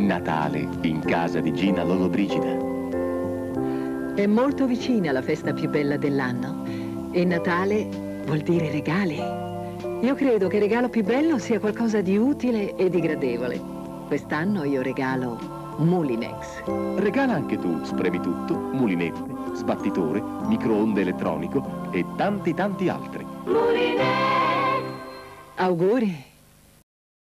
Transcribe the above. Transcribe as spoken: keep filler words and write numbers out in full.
Natale in casa di Gina Lollobrigida. È molto vicina la festa più bella dell'anno e Natale vuol dire regali. Io credo che il regalo più bello sia qualcosa di utile e di gradevole. Quest'anno io regalo Moulinex. Regala anche tu spremi tutto, mulinette, sbattitore, microonde elettronico e tanti tanti altri. Moulinex! Auguri!